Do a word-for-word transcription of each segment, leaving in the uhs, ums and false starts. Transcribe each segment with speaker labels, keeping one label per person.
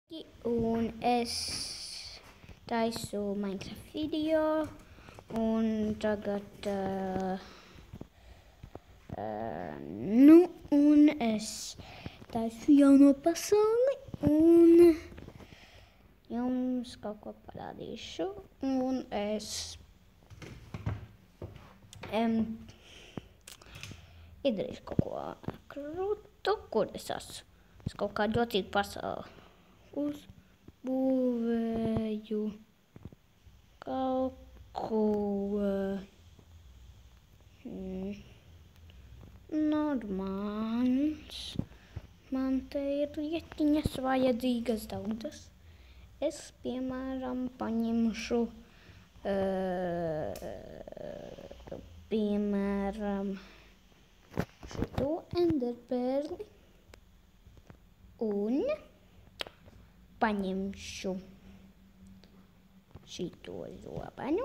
Speaker 1: Un es taisu Minecraft video, un tagad, uh, uh, nu, un es taisu jauno pasauli, un jums kaut ko parādīšu, un es um, izdarīšu kaut ko krūtu, kur es esmu. Es kaut kā jocīgu pasauli uzbūvēju kaut ko hmm, normāls. Man te ir lietiņas vajadzīgas daudzas. Es, piemēram, paņemšu, uh, piemēram, šito enderperli un paņemšu šito zobenu,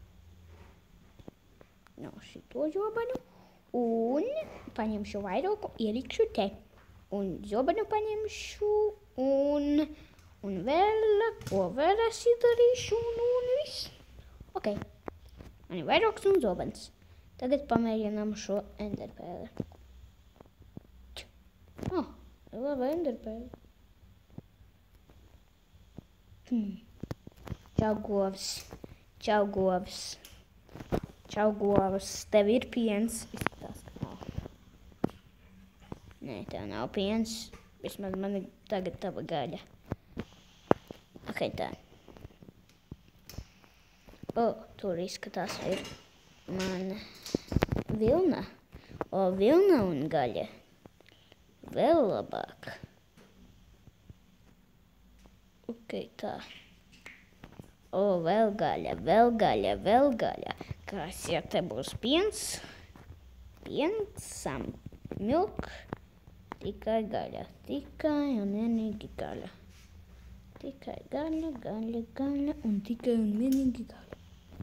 Speaker 1: no šito zobenu, un paņemšu vairogu, ielikšu te, un zobenu paņemšu, un, un vēl, ko vēl es izdarīšu, un, un viss. Ok, man ir vairogs un zobens. Tagad pamēģinām šo enderpēli. Oh, laba enderpēli. Hmm. Čau, govs. Čau, govs. Čau, govs. Tev ir piens. Izskatās, ka nav. Nē, tev nav piens. Vismaz man ir tagad tava gaļa. Ok, tā. O, tur izskatās ir mana vilna. O, vilna un gaļa. Vēl labāk. Ok, tā. O, vēl gaļa, vēl gaļa, vēl gaļa. Kas, ja te būs piens? Piens, some milk. Tikai gaļa, tikai un vienīgi gaļa. Tikai gaļa, gaļa, gaļa un tikai un vienīgi gaļa.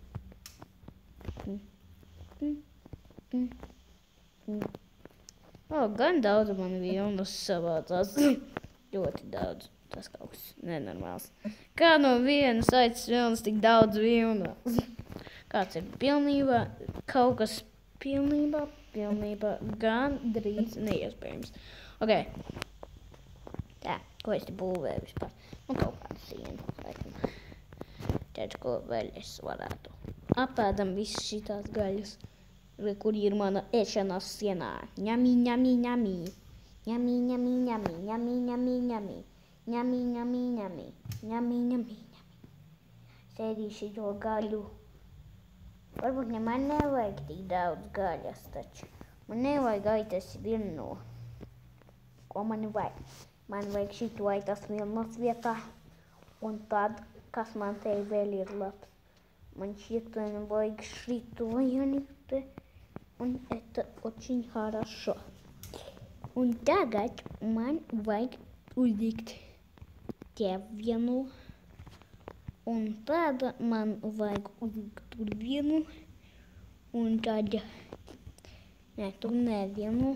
Speaker 1: Mm. Mm. Mm. Mm. O, gan daudz man vilnas savācās. Ļoti daudz. Tas kaut kas nenormāls. Kā no vienas aitas vilnas tik daudz vilnas? Kāds ir pilnībā, kaut kas pilnībā, pilnībā, gan drīz neiespējams. Ok. Tā, ko es te būvēju vispār? Un kaut kādu sienu, laikam. Tad, ko vēl es varētu. Apēdam visas šitās gaļas, kur ir mana ēšanās sienā. Ņamī, ņamī, ņamī. Ņamī, ņamī, ņamī, ņamī, ņamī, ņamī. Ņamī, ņamī, ņamī, ņamī, ņamī, ņamī. Sēdīšu to gaļu. Varbūt ne man nevajag tik daudz gaļas, taču. Man nevajag aitas vilnu. Ko man vajag? Man vajag šito aitas vilnas vietā. Un tad, kas man te vēl ir labs? Man šito vajag šito ielikt. Un это очень хорошо. Un tagad man vajag uzlikt te vienu, un tad man vajag uzlikt tur vienu, un tad, ne, tur nevienu,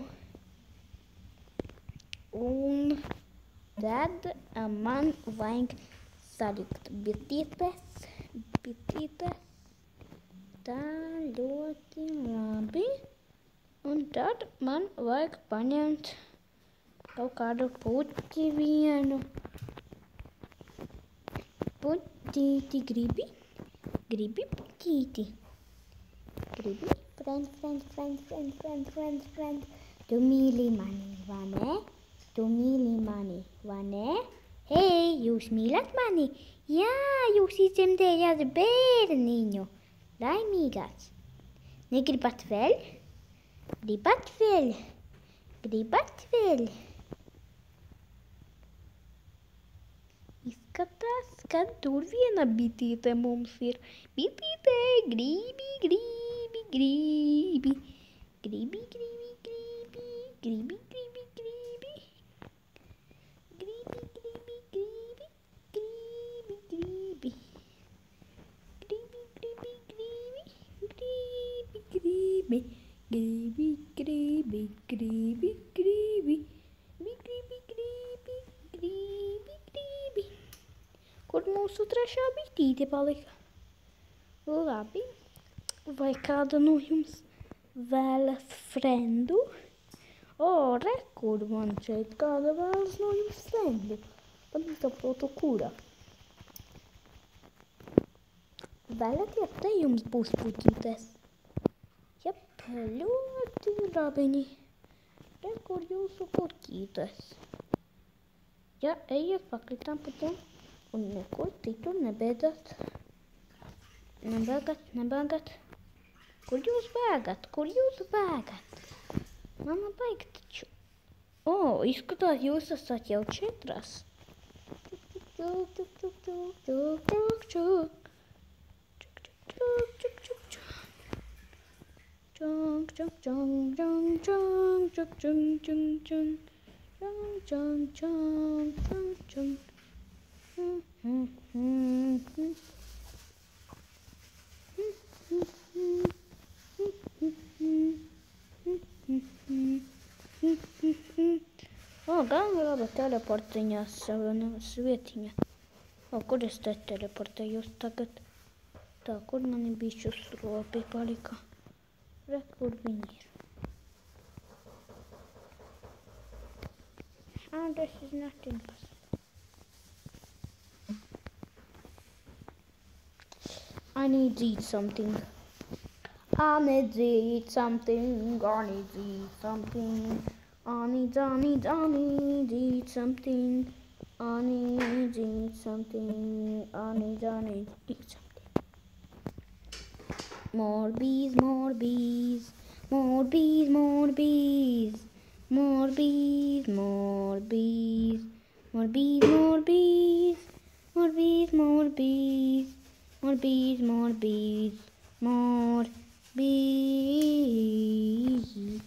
Speaker 1: un tad man vajag salikt bitītes, bitītes, tā ļoti labi, un tad man vajag paņemt kaut kādu puķi vienu. Puķīti gribi? Gribi puķīti? Gribi? Friend, friend, friend, friend, friend, friend, friend. Tu mīli mani, vai ne? Tu mīli mani, vai ne? Hei, jūs mīlat mani? Jā, jūs izdzemdējāt bērniņu. Laimīgās. Negribat vēl? Gribat vēl? Gribat vēl? Izskatās, ka tur viena bitīte mums ir. Bitīte, gribi, gribi, gribi. Gribi, gribi, gribi. Gribi, gribi, gribi. Gribi, gribi, gribi. Gribi, gribi. Gribi, gribi, gribi. Gribi, gribi. Gribi, gribi, gribi, gribi. Gribi, gribi, gribi. Gribi, gribi. kur mūsu trešā bitīte palika. Labi. Vai kāda no jums vēlas frendu? O, re, kur man šeit kāda vēlas no jums frendu? Pat nesaprotu, kura. Vēlaties, te jums būs puķītes? Jep, ļoti labiņi. Re, kur jūsu puķītes? Ja, ejiet pakritām puķiem un nekur citur nebēdat. Nebēgat, nebēgat. Kur jūs bēgat? Kur jūs bēgat? Mama baig taču. O, izskatās, jūs esat jau četras. Čuk, čuk, čuk, čuk, čuk, čuk, čuk. Čuk, čuk, čuk, čuk, čuk, čuk. Čuk, čuk, čuk, čuk, čuk, čuk, čuk, čuk, čuk. Čuk, čuk, čuk, čuk, čuk. Hmm, hmm, hmm, hmm. O, gan laba teleportiņā savas vietiņa. O, kur es te teleportējos tagad? Tā, kur mani bišķu stropi palika? Re, kur viņi ir? Ah, this is nothing. I need to eat something. I need to eat something. I need to eat something. I need, I need, I need to eat something. I need to eat something. I need, I need to eat something. More bees, more bees. More bees, more bees. More bees, more bees. More bees, more bees. More bees, more bees. More bees, more bees, more bees.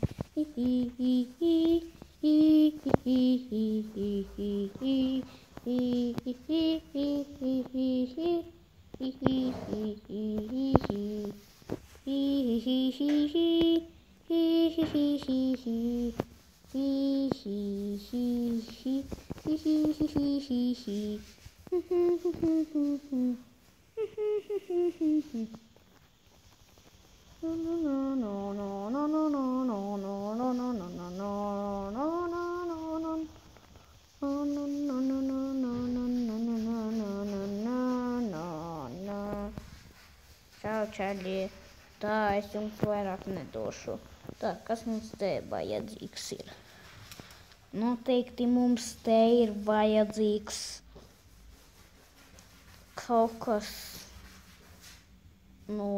Speaker 1: Čau, Čārļi. Tā, es jums vairāk nedošu. Tā, kas mums te vajadzīgs ir? Noteikti mums te ir vajadzīgs kaut kas no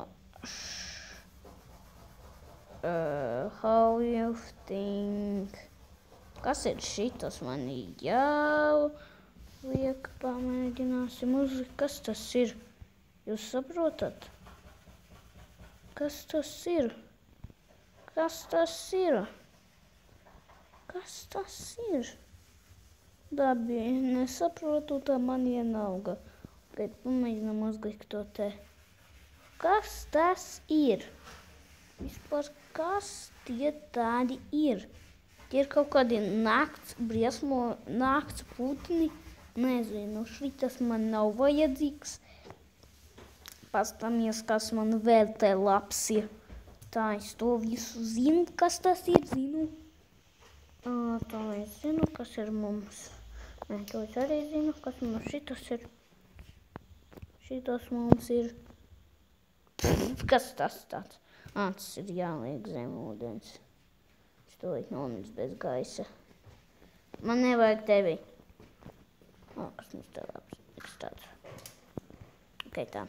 Speaker 1: uh, how you think. Kas ir šitas man jau liek pamēģināsim uzlikt. Kas tas ir? Jūs saprotat? Kas tas ir? Kas tas ir? Kas tas ir? Dabi, nesaprotu, tā man ienauga. Bet pamēģinām uzlikt to te. Kas tas ir? Vispār kas tie tādi ir? Tie ir kaut kādi nakts briesmo, nakts putni. Nezinu, šitas man nav vajadzīgs. Pastamies, kas man vēl te labs ir. Tā, es to visu zinu, kas tas ir, zinu. À, tā, es zinu, kas ir mums. Nē, to es arī zinu, kas mums šitas ir. Šitas mums ir. Kas tas tāds? Ā, tas ir jāliek zem ūdens. Es to liek nomirs bez gaisa. Man nevajag tevi. Ā, kas mums te labs? Kas tāds? Ok, tā.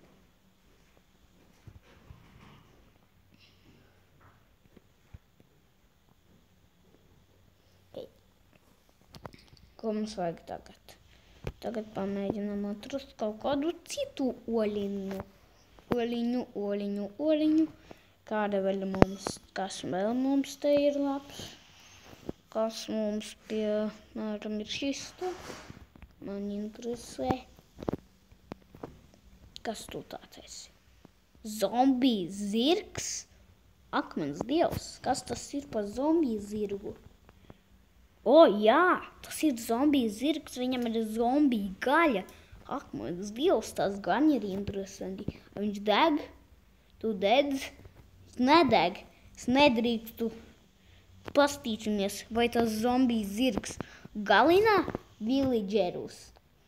Speaker 1: Ko mums vajag tagad? Tagad pamēģinām atrast kaut kādu citu oliņu. Oliņu, oliņu, oliņu. Kāda vēl mums, kas vēl mums te ir labs? Kas mums, piemēram, ir šis te? Man interesē. Kas tu tāds esi? Zombiju zirgs? Ak, mans dievs, kas tas ir par zombiju zirgu? O, jā, tas ir zombiju zirgs, viņam ir zombiju gaļa. Akmens Dievs, tas gan ir interesanti. Viņš deg, tu dedz, es nedeg, es nedrīkstu pastīčamies, vai tas zombijs zirgs galina villagerus.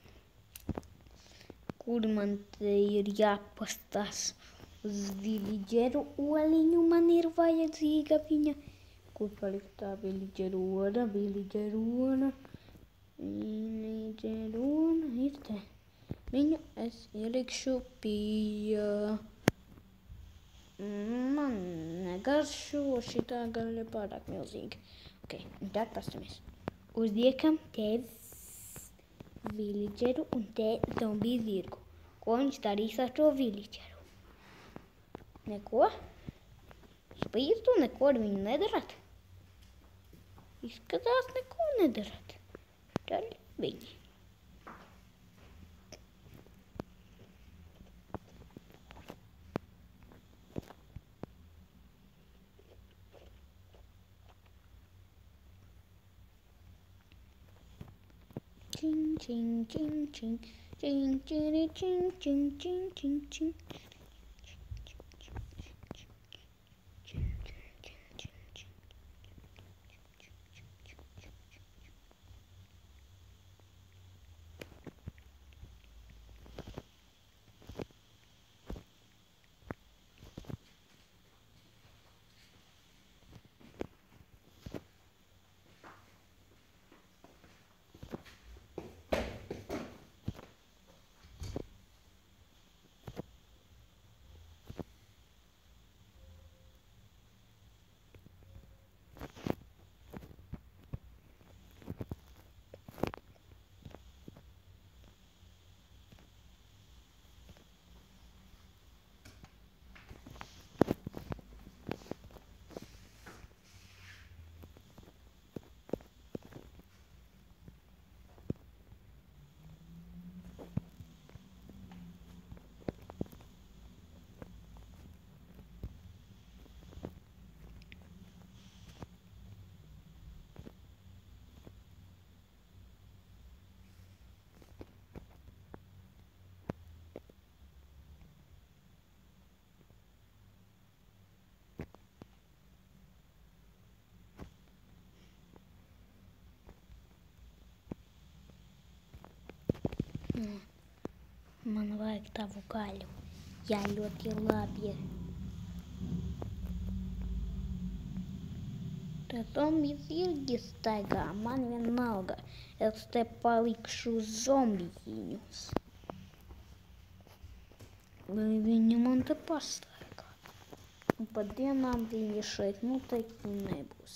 Speaker 1: Kur man te ir jāpastās uz villageru oliņu, man ir vajadzīga viņa. Kur palikt tā villageru ola, villageru ola, villageru ola, ir te. Viņu es ielikšu pie... Man negaršo, šitā gaļa pārāk milzīga. Ok, un tad pastamies. Uzliekam te villageru un te zombiju zirgu. Ko viņš darīs ar to villageru? Neko? Spīstu, neko ar viņu nedarat? Izskatās, neko nedarat. Tad viņi. Ching, ching, ching, ching, ching, ching, ching, ching, ching, ching, ching. Man vajag tavu gaļu. Jā, ļoti labi. Tā zombiju zirgi staigā, man vienalga. Es te palikšu zombijiņus. Lai viņi man te pastaigā. Un pa dienām viņi šeit noteikti nebūs.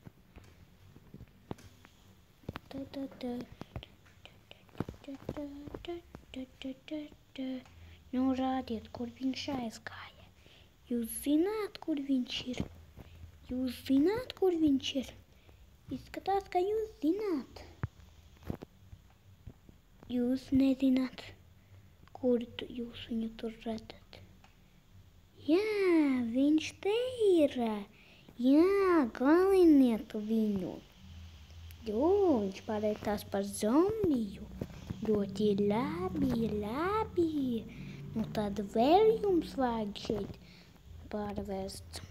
Speaker 1: Tā, tā, tā. Nu, rādiet, kur viņš aizgāja. Jūs zināt, kur viņš ir? Jūs zināt, kur viņš ir? Izskatās, ka jūs zināt. Jūs nezināt, kur tu, jūs viņu tur redzat. Jā, viņš te ir. Jā, galiniet viņu. Jo, viņš pārētās par zombiju. Ļoti labi, labi. Nu tad vēl jums vajag šeit pārvērst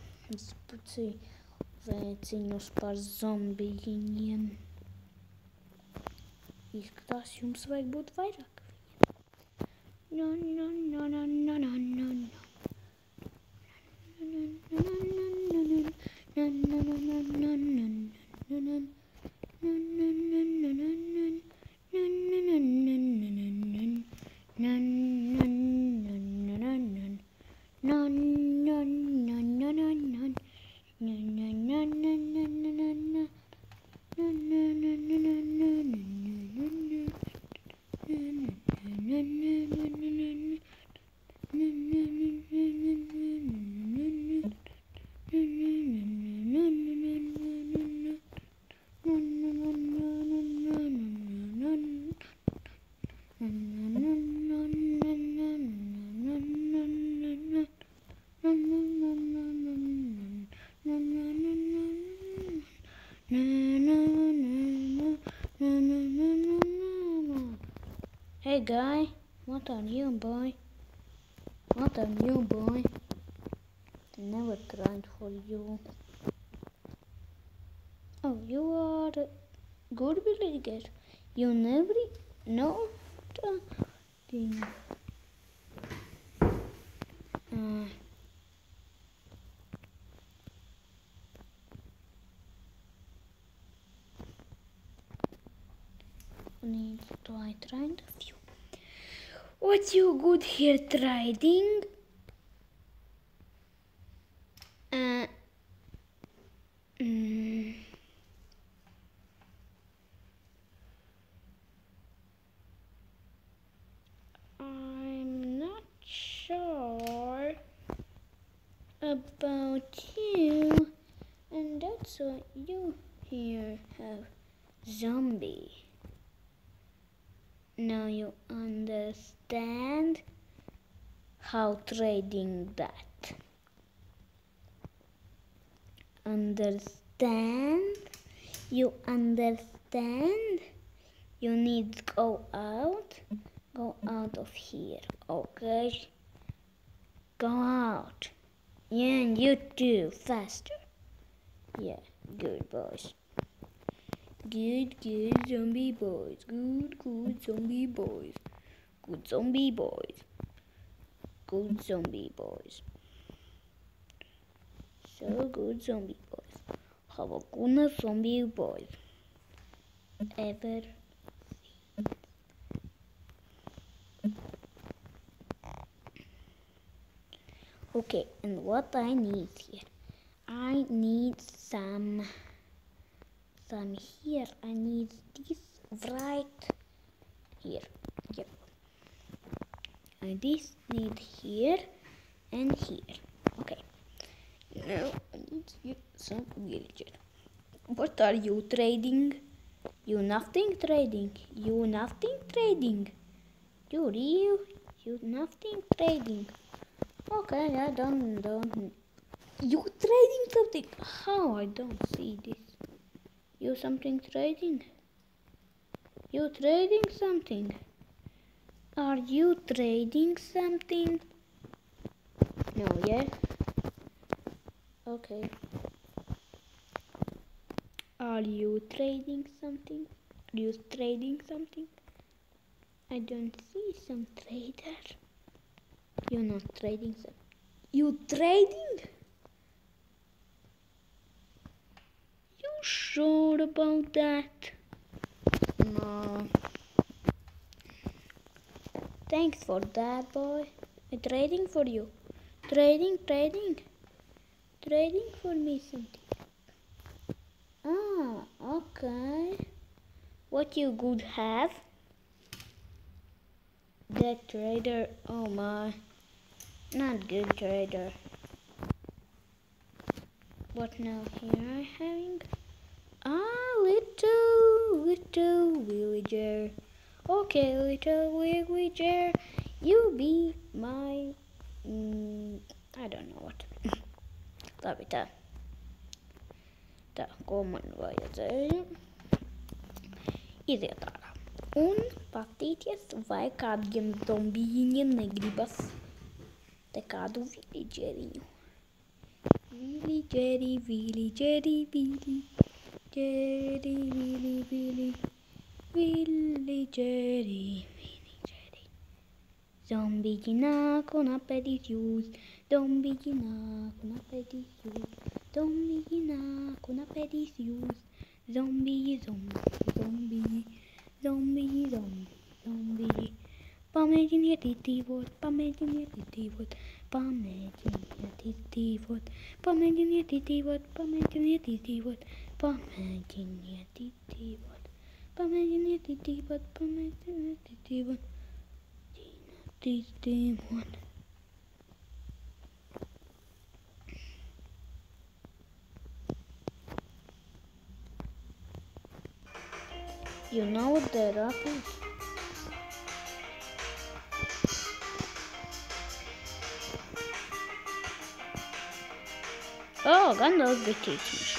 Speaker 1: vēciņus par zombijiņiem. Izskatās, jums vajag būt vairāk. No, no, no, no, no, no, no, no. Hey guy. What are you, boy? What are you, boy? Never tried for you. Oh, you are a good villager. You never know the thing. Uh, need to try trade a few. What's you good here trading? Uh, mm, I'm not sure about you, and that's why you here have zombie. Now you understand how trading that. Understand? You understand? You need to go out. Go out of here, okay? Go out. Yeah, and you too, faster. Yeah, good boys. Good, good zombie boys. Good, good zombie boys. Good zombie boys. Good zombie boys. So good zombie boys. Have a good zombie boys ever. Okay, and what I need here? I need some, some here. I need this right here. Here. And this need here and here. Okay. Now I need here some villager. What are you trading? You nothing trading. You nothing trading. You real. You nothing trading. Okay, I don't don't. You trading something? How I don't see this? You something trading? You trading something? Are you trading something? No, yeah. Okay. Are you trading something? Are you trading something? I don't see some trader. You're not trading something. You trading? You sure about that? No. Thanks for that, boy. I'm trading for you. Trading, trading. Trading for me something. Ah, okay. What you good have? That trader, oh my. Not good trader. What now here I having? Ah, little, little villager. Okay, little villager. You be my... Mm, I don't know what. Tarvitaan. Tää on common vajadzēju. Iziet ārā. Un patīties, vai kādiem zombijiem negribas te kādu villageriņu. Villageri, villageri, villageri, villageri, villageri, villageri. Zombiji nāk un apēdīs jūs. Zombiji nāk un apēdīs jūs. Zombiji nāk un apēdīs jūs. Zombiji, zombiji, zombiji, zombiji, zombiji, zombiji. Pamēģiniet izdzīvot, pamēģiniet izdzīvot, pamēģiniet izdzīvot, pamēģiniet izdzīvot, pamēģiniet izdzīvot, pamēģiniet izdzīvot, pamēģiniet izdzīvot, pamēģiniet izdzīvot, pamēģiniet izdzīvot. You know what the rock is? Oh, gan daudz bitītiņš.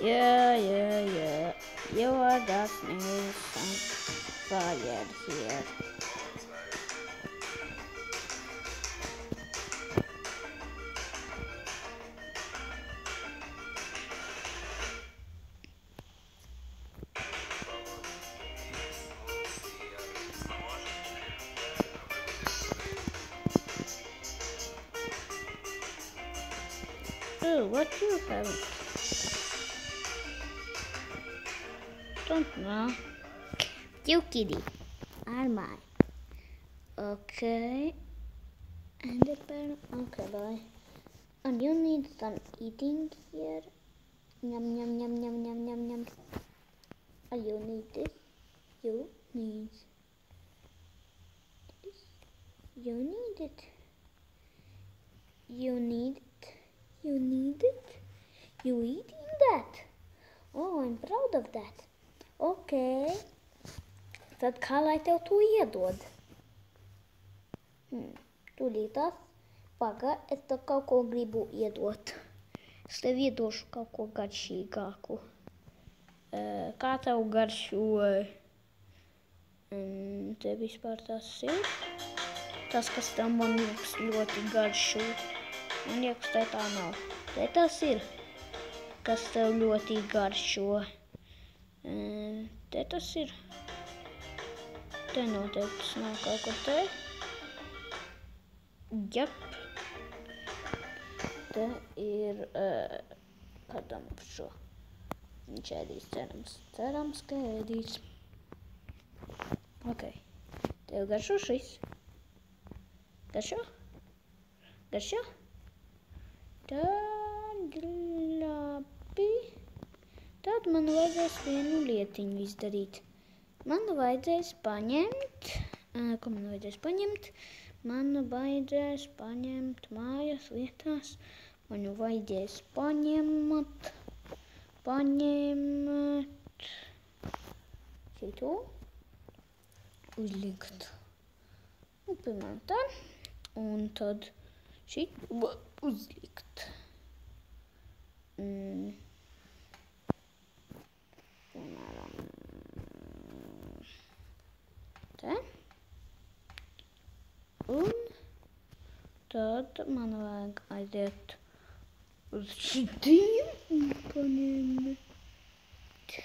Speaker 1: Yeah, yeah, yeah. You are just need some fire here. Oh, what you have? Don't know. You kitty. Are mine. Okay. And the pen. Okay, bye. And you need some eating here. Yum yum yum yum yum yum yum. And you need this. You need this. You need it. You need it. You need it. You eating that? Oh, I'm proud of that. Okay. Tad kā lai tev to iedod? Hmm. Tūlītās. Paga, es tev kaut ko gribu iedot. Es tev iedošu kaut ko garšīgāku. Uh, kā tev garšo? Um, te vispār tas ir. Tas, kas tev man liekas ļoti garšo. Man liekas, te tā nav. Te tas ir, kas tev ļoti garšo. Uh, te tas ir. Te noteikti tas nav kaut ko te. Jep. Te ir, uh, kādam šo. Viņš ēdīs, cerams. Cerams, ka ēdīs. Ok. Tev garšo šis. Garšo? Garšo? Tad labi. Tad man vajadzēs vienu lietiņu izdarīt. Man vajadzēs paņemt, uh, ko man vajadzēs paņemt? Man vajadzēs paņemt mājas lietās. Man vajadzēs paņemt, paņemt šito, uzlikt. Un, piemēram, tā. Un tad šito uzlikt. Mm. Piemēram, te. Un tad man vajag aiziet uz šitiem un paņemt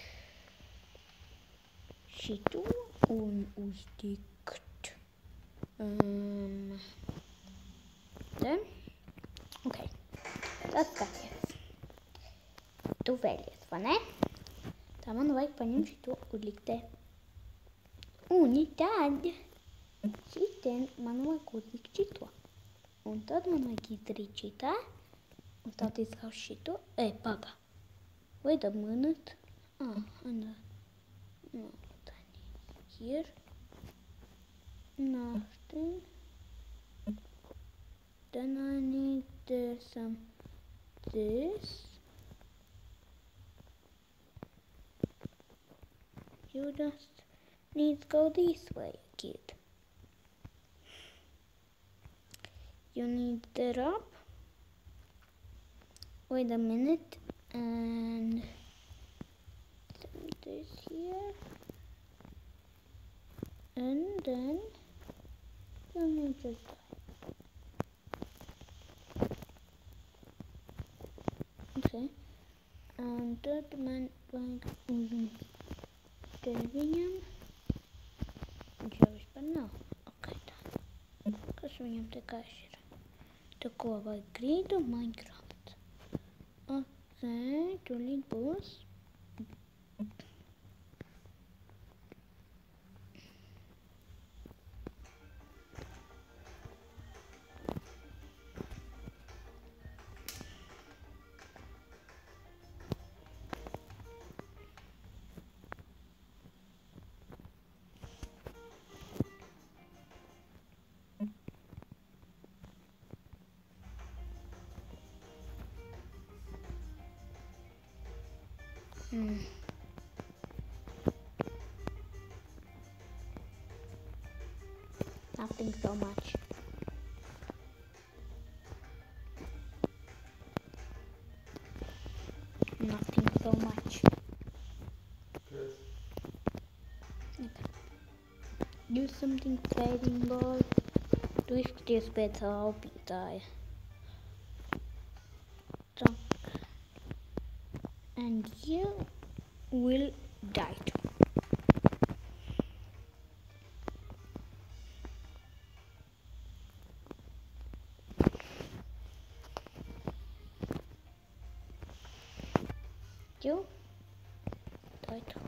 Speaker 1: šito un uzlikt. Um, te. Ok. Tad skaties. Tu vēlies, vai ne? Tā man vajag paņemt šito uzlikt te. Un tad šitien man vajag uzlikt šito. Un tad man vajag izdarīt šitā. Un tad izkaus šito. Ej, paga. Wait a minute. Ah, and uh, no, what I need here. Nothing. Then I need uh, some this. You just need to go this way, kid. You need that up. Wait a minute. And this here. And then you need to die. Okay. And that man like te viņam. Viņš jau vispār nav. Ok, tā. Kas viņam te kāds ir? Te ko vajag grīdu? Minecraft. Ok, tūlīt būs. Hmm. Nothing so much. Nothing so much. Do something fighting boy. Du stehst besser auf, Peter. So. And you will die too. You die too.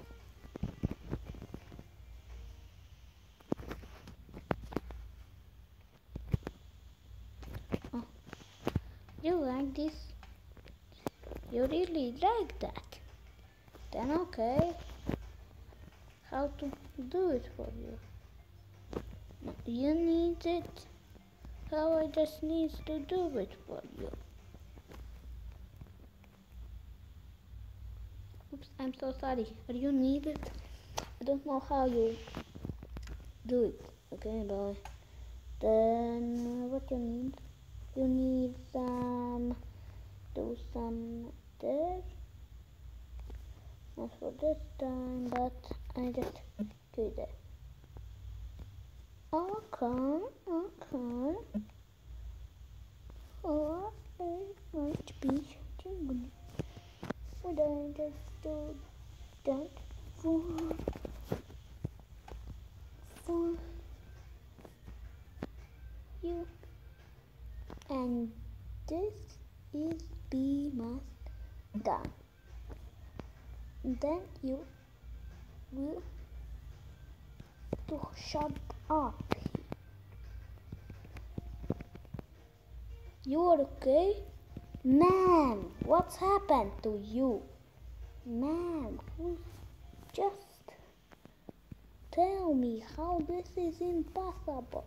Speaker 1: Oh. You like this? You really like that? Then okay. How to do it for you? No, you need it. How I just need to do it for you. Oops, I'm so sorry. But you need it. I don't know how you do it. Okay, boy. Then what you need? You need some. Do some there. Not for this time, but I just do that. Okay, okay. Oh, it might be something. Would I just do that for for you? And this is be must done. Then you will to shut up. You're okay? Man, what's happened to you? Man, who just tell me how this is impossible.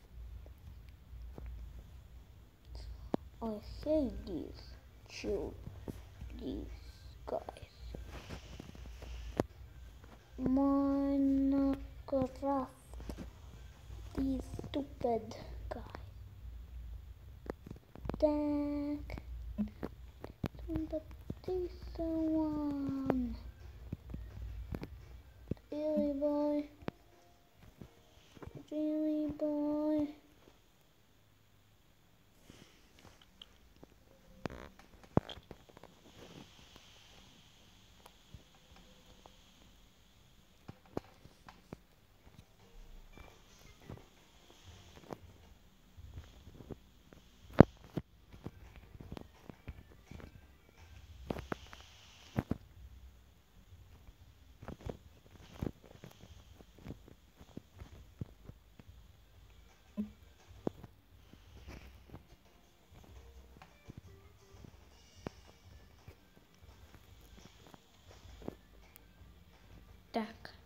Speaker 1: I hate these children, these guys. Minecraft, these stupid guys. Thank the decent one. Really, boy? Really, boy? Так.